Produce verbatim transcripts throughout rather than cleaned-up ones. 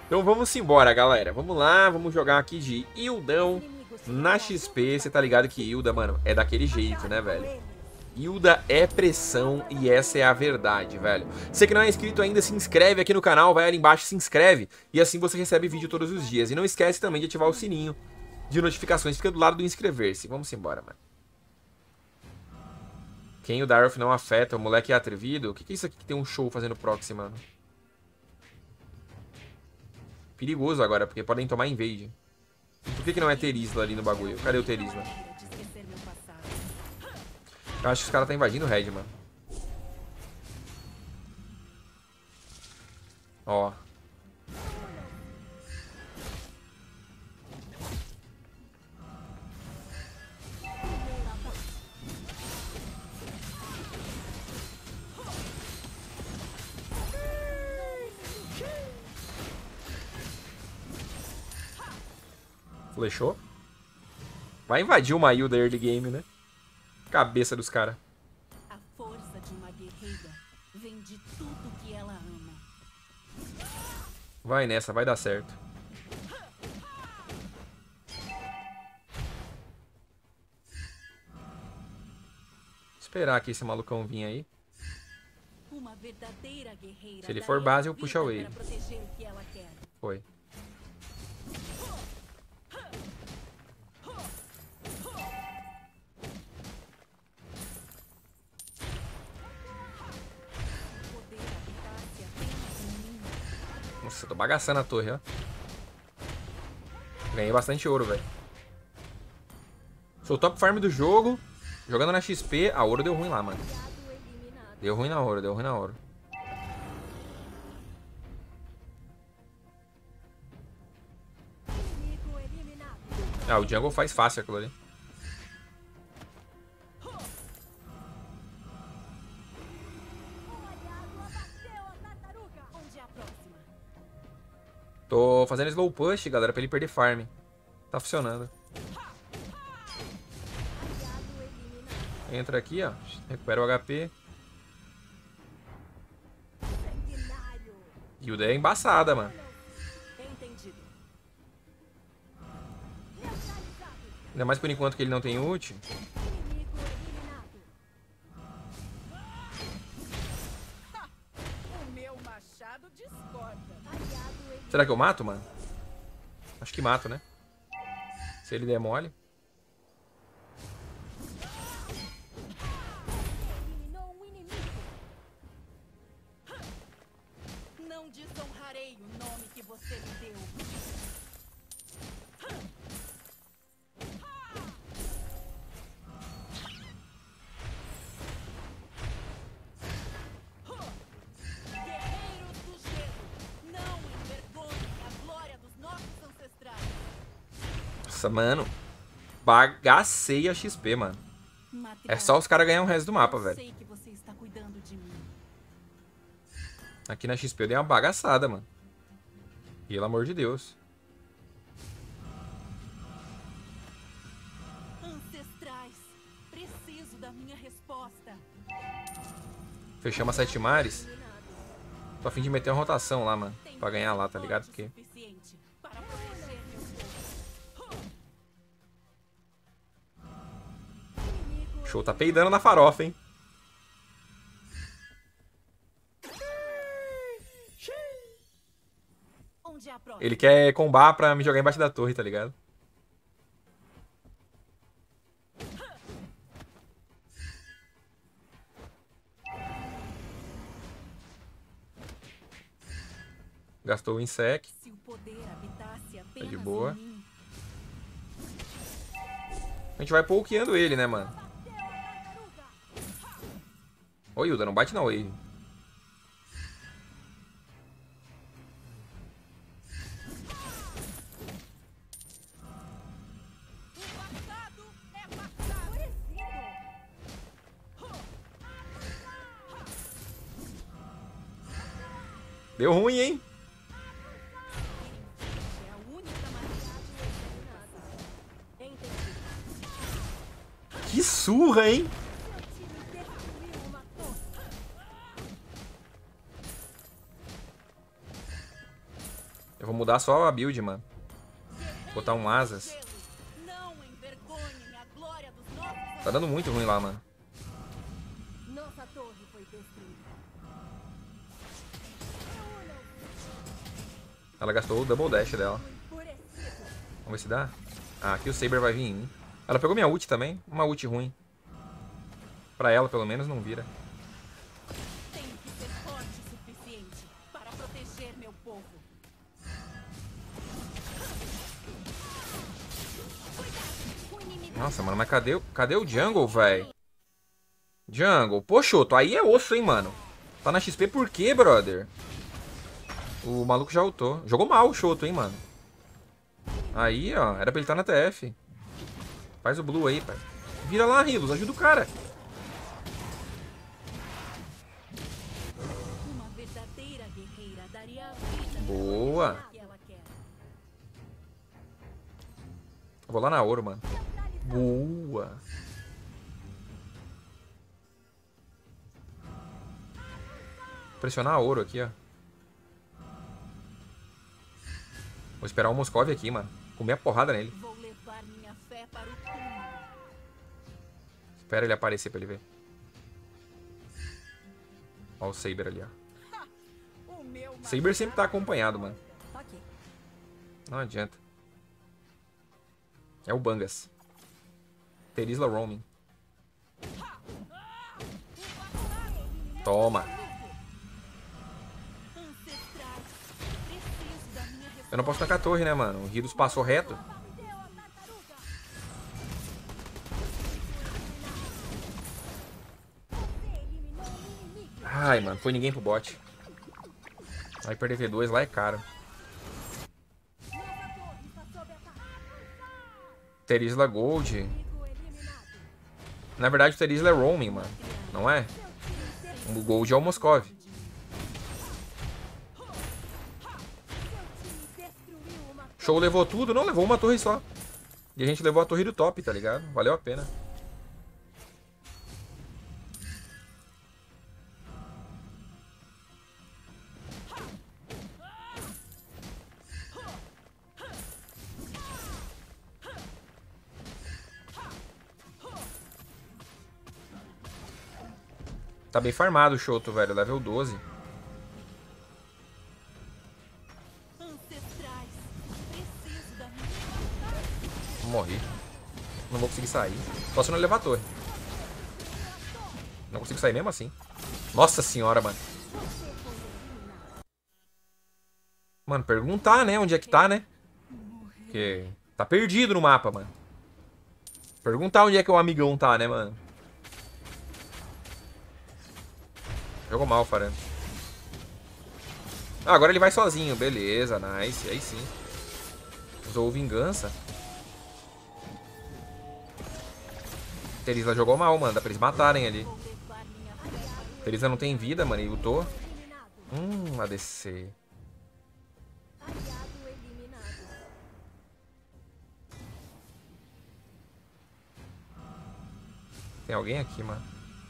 Então vamos embora, galera. Vamos lá, vamos jogar aqui de Hildão na X P. Você tá ligado que Hilda, mano, é daquele jeito, né, velho? Hilda é pressão e essa é a verdade, velho. Você que não é inscrito ainda, se inscreve aqui no canal, vai ali embaixo, se inscreve. E assim você recebe vídeo todos os dias. E não esquece também de ativar o sininho de notificações, fica do lado do inscrever-se. Vamos embora, mano. Quem o Darth não afeta, o moleque é atrevido? O que, que é isso aqui que tem um show fazendo proxy, mano? Perigoso agora, porque podem tomar invade. Por que, que não é Terizla ali no bagulho? Cadê o Terizla? Eu acho que os caras tá invadindo o Red, mano. Ó. Flechou. Vai invadir uma Hilda early game, né? Cabeça dos caras. A força de uma guerreira vem de tudo que ela ama. Vai nessa, vai dar certo. Esperar aqui esse malucão vir aí. Uma verdadeira guerreira. Se ele for base, eu puxo a wave. Para proteger o que ela quer. Foi. Nossa, eu tô bagaçando a torre, ó. Ganhei bastante ouro, velho. Sou o top farm do jogo. Jogando na X P. A ouro deu ruim lá, mano. Deu ruim na ouro, deu ruim na ouro. Ah, o jungle faz fácil aquilo ali. Tô fazendo slow push, galera, pra ele perder farm. Tá funcionando. Entra aqui, ó. Recupera o H P. Hilda é embaçada, mano. Ainda mais por enquanto que ele não tem ult. Será que eu mato, mano? Acho que mato, né? Se ele der mole. Não desonrarei o nome que você me deu. Nossa, mano. Bagacei a X P, mano. É só os caras ganhar o resto do mapa, velho. Aqui na X P eu dei uma bagaçada, mano. Pelo amor de Deus. Ancestrais, preciso da minha resposta. Fechamos a sete mares. Tô a fim de meter uma rotação lá, mano. Pra ganhar lá, tá ligado? Porque... Show tá peidando na farofa, hein? Ele quer combar pra me jogar embaixo da torre, tá ligado? Gastou o insect. Tá de boa. A gente vai pokeando ele, né, mano? Ô, Hilda, não bate na wave. Deu ruim, hein? Que surra, hein? Eu vou mudar só a build, mano. Botar um asas. Tá dando muito ruim lá, mano. Nossa torre foi destruída. Ela gastou o double dash dela. Vamos ver se dá. Ah, aqui o Saber vai vir em mim. Ela pegou minha ult também. Uma ult ruim. Pra ela, pelo menos, não vira. Tenho que ser forte o suficiente para proteger meu povo. Nossa, mano, mas cadê, o- cadê o Jungle, velho? Jungle. Pô, Choto, aí é osso, hein, mano. Tá na X P por quê, brother? O maluco já ultou. Jogou mal o Choto, hein, mano. Aí, ó. Era pra ele estar na T F. Faz o blue aí, pai. Vira lá, Rilos. Ajuda o cara. Uma verdadeira guerreira daria a vida Boa. que ela quer. Eu vou lá na ouro, mano. Boa. Pressionar a ouro aqui, ó. Vou esperar o Moscov aqui, mano. Comer a porrada nele. Vou levar minha fé para o túmulo. Espera ele aparecer pra ele ver. Ó o Saber ali, ó. O meu Saber sempre tá acompanhado, mano. Ok. Não adianta. É o Bangas. Terizla roaming. Toma. Ancestrais, preciso da minha Eu não posso tacar a torre, né, mano? O Ridos passou reto. Ai, mano. Foi ninguém pro bot. Vai perder V dois lá é caro. Terizla Gold. Na verdade, o Terizla é roaming, mano. Não é? O Gold é o Moscov. Show levou tudo? Não, levou uma torre só. E a gente levou a torre do top, tá ligado? Valeu a pena. Tá bem farmado o Choto, velho. Level doze. Ancestrais, preciso da minha. Morri. Não vou conseguir sair. Só se não levar a torre. Não consigo sair mesmo assim. Nossa senhora, mano. Mano, perguntar, né? Onde é que tá, né? Porque tá perdido no mapa, mano. Perguntar onde é que o amigão tá, né, mano? Jogou mal, Farano. Ah, agora ele vai sozinho. Beleza, nice. Aí sim. Usou vingança. Terizla jogou mal, mano. Dá pra eles matarem ali. Terizla não tem vida, mano. E lutou. Hum, A D C. Tem alguém aqui, mano.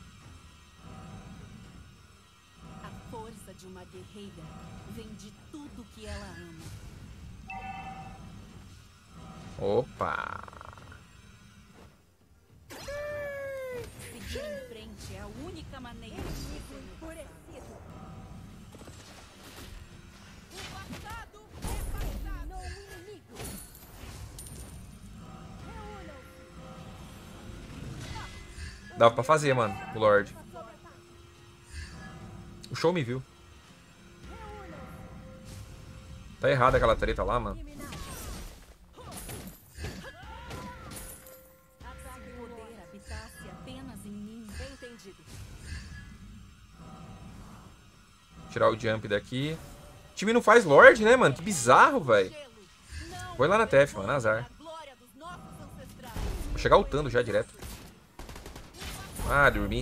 A força de uma guerreira vem de tudo que ela ama. Opa. Seguir em frente é a única maneira de vencer meu passado. O passado é passado. O inimigo. Dava pra fazer, mano. O Lorde. O show me viu. Tá errada aquela treta lá, mano. Se o poder habitasse apenas em mim, entendido. Tirar o jump daqui. O time não faz Lorde, né, mano? Que bizarro, velho. Vou ir lá na T F, mano. Azar. Vou chegar ultando já direto. Ah, dormi.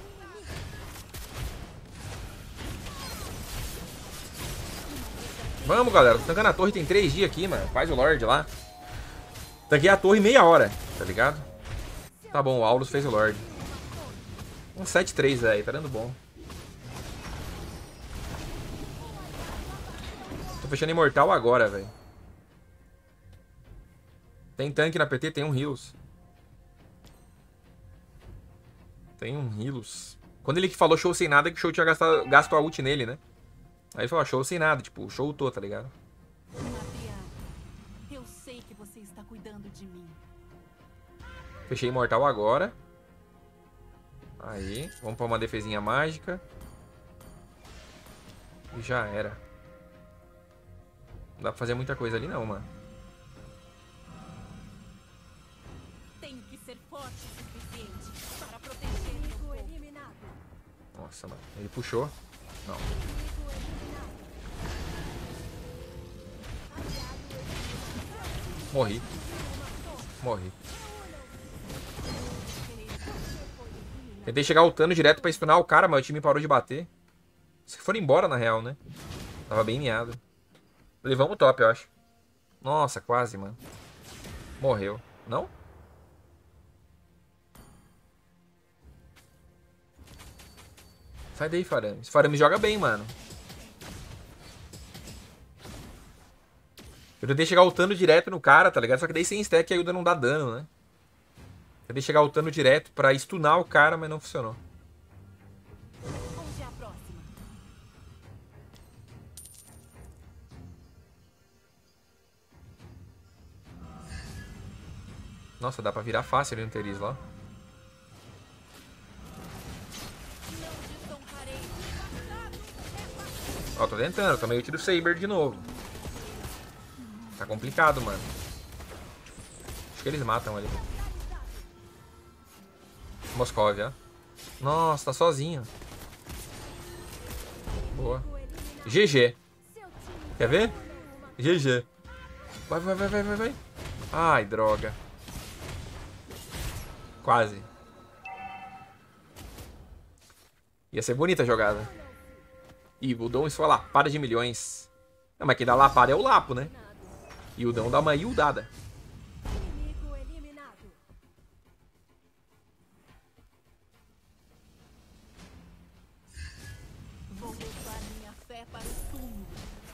Vamos, galera. Tô tancando a torre tem três dias aqui, mano. Faz o Lorde lá. Tanquei a torre meia hora, tá ligado? Tá bom, o Aulus fez o Lorde. Um sete três aí, tá dando bom. Tô fechando imortal agora, velho. Tem tanque na P T? Tem um heals. Tem um heals. Quando ele falou show sem nada, que o show tinha gastado, gasto a ult nele, né? Aí ele falou, show sem nada, tipo, show ultou, tá ligado? Eu sei que você está cuidando de mim. Fechei imortal agora. Aí, vamos pra uma defesinha mágica. E já era. Não dá pra fazer muita coisa ali não, mano. Tenho que ser forte o suficiente para proteger meu povo. Nossa, mano. Ele puxou. Não. Morri. Morri. Tentei chegar ultando direto pra stunar o cara, mas o time parou de bater. Se for embora, na real, né? Tava bem miado. Levamos o top, eu acho. Nossa, quase, mano. Morreu. Não? Sai daí, Faramis. Faramis joga bem, mano. Eu tentei chegar ultando direto no cara, tá ligado? Só que daí sem stack a Hilda não dá dano, né? Tentei chegar ultando direto pra stunar o cara, mas não funcionou. Onde é a próxima? Nossa, dá pra virar fácil ali no Teris lá. Ó, tô tentando. Tomei o tiro Saber de novo. Tá complicado, mano. Acho que eles matam ali. Moscov, ó. Nossa, tá sozinho. Boa. G G. Quer ver? G G. Vai, vai, vai, vai, vai, vai. Ai, droga. Quase. Ia ser bonita a jogada. Ih, o Dom isso é lapada de milhões. Não, mas quem dá lapada é o Lapo, né? E o Dom dá uma yildada. Vou levar minha fé para o túmulo.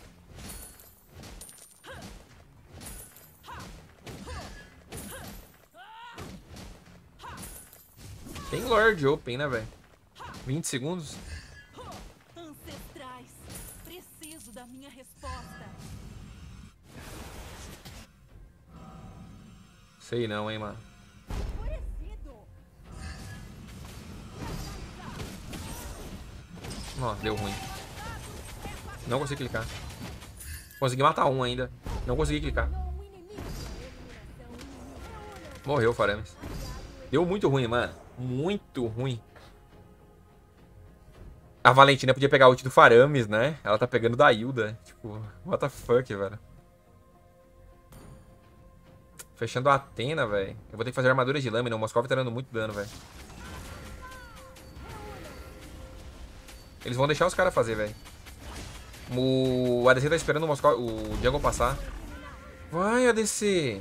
Tem Lord Open, né, velho? vinte segundos. Ancestrais, preciso da minha resposta. Sei não, hein, mano. Nossa, deu ruim. Não consegui clicar. Consegui matar um ainda. Não consegui clicar. Morreu o Faramis. Deu muito ruim, mano. Muito ruim. A Valentina podia pegar a ult do Faramis, né? Ela tá pegando da Hilda. Tipo, what the fuck, velho. Fechando a Athena, velho. Eu vou ter que fazer armadura de lâmina. O Moscov tá dando muito dano, velho. Eles vão deixar os caras fazer, velho. O A D C tá esperando o, Moscov... o Jungle passar. Vai, A D C.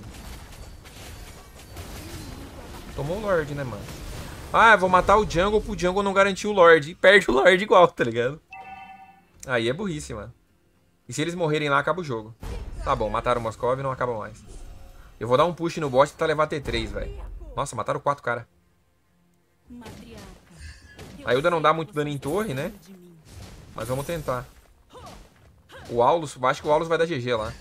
Tomou o Lorde, né, mano? Ah, eu vou matar o Jungle pro Jungle não garantir o Lorde. E perde o Lorde igual, tá ligado? Aí é burrice, mano. E se eles morrerem lá, acaba o jogo. Tá bom, mataram o Moscov e não acaba mais. Eu vou dar um push no bot e tentar levar T três, velho. Nossa, mataram quatro caras. A Hilda não dá muito dano em torre, né? Mas vamos tentar. O Aulus, acho que o Aulus vai dar G G lá.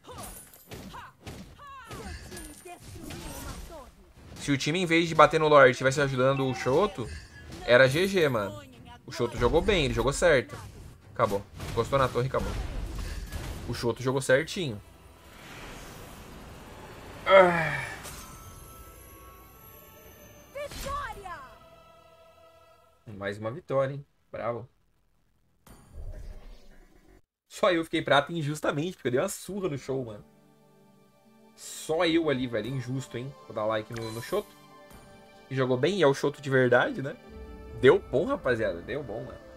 Se o time, em vez de bater no Lorde, estivesse ajudando o Shoto, era G G, mano. O Shoto jogou bem, ele jogou certo. Acabou. Encostou na torre e acabou. O Shoto jogou certinho. Ah. Mais uma vitória, hein? Bravo. Só eu fiquei prata injustamente, porque eu dei uma surra no show, mano. Só eu ali, velho. Injusto, hein? Vou dar like no, no Shoto. Que jogou bem e é o Shoto de verdade, né? Deu bom, rapaziada. Deu bom, mano.